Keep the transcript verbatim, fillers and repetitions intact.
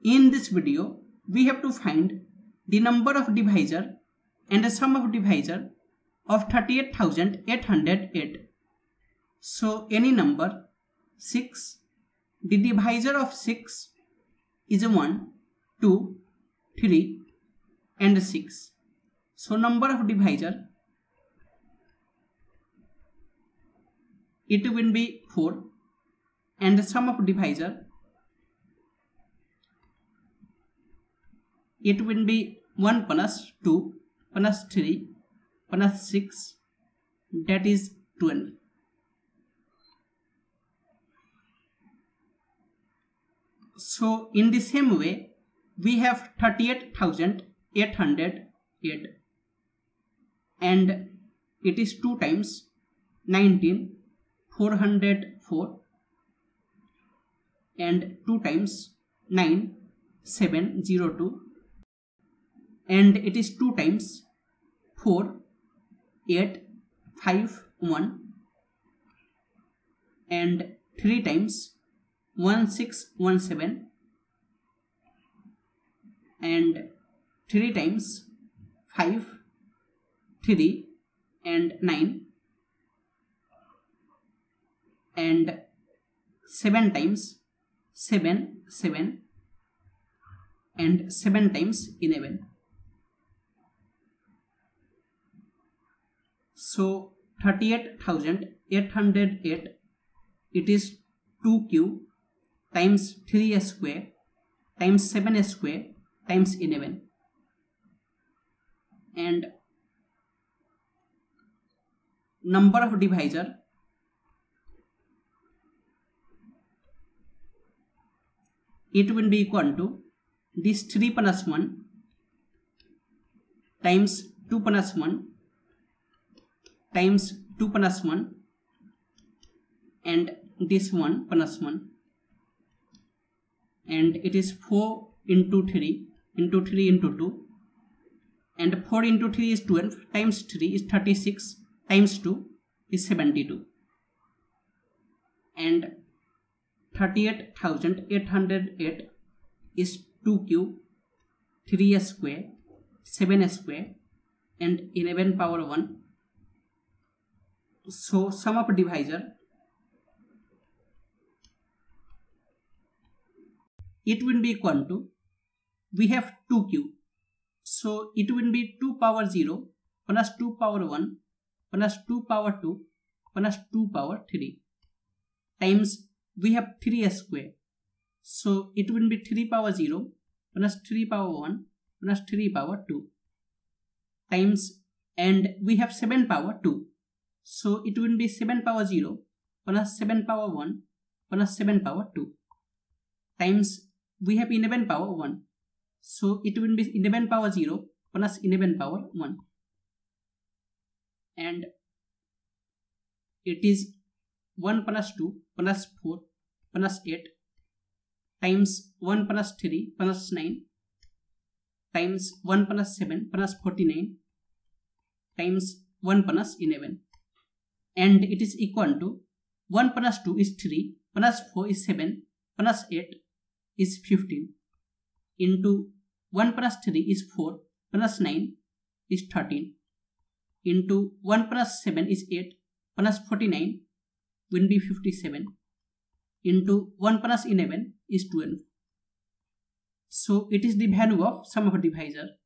In this video, we have to find the number of divisor and the sum of divisor of thirty-eight thousand eight hundred eight. So any number six, the divisor of six is one, two, three and six. So number of divisor, it will be four, and the sum of divisor, it will be one plus two plus three plus six, that is twelve. So in the same way, we have thirty-eight thousand eight hundred eight, and it is two times nineteen four hundred four, and two times nine seven zero two, and it is two times four eight five one, and three times one six one seven, and three times five three and nine, and seven times seven seven, and seven times eleven. So thirty-eight thousand eight hundred eight, it is two q times three square times seven square times eleven, and number of divisor, it will be equal to this three plus one times two plus one times two plus one, and this one plus one, and it is four into three into three into two, and four into three is twelve, times three is thirty-six, times two is seventy-two, and thirty-eight thousand eight hundred eight is two q, three square, seven square and eleven power one. So sum of divisor, it will be equal to, we have two q, so it will be two power zero plus two power one plus two power two plus two power three, times we have three square, so it will be three power zero plus three power one plus three power two, times, and we have seven power two, so it will be seven power zero plus seven power one plus seven power two, times we have eleven power one, so it will be eleven power zero plus eleven power one, and it is one plus two plus four plus eight, times one plus three plus nine, times one plus seven plus forty-nine, times one plus eleven, and it is equal to one plus two is three plus four is seven plus eight is fifteen, into one plus three is four plus nine is thirteen, into one plus seven is eight plus forty-nine will be fifty-seven, into one plus eleven is twelve. So it is the value of sum of divisor.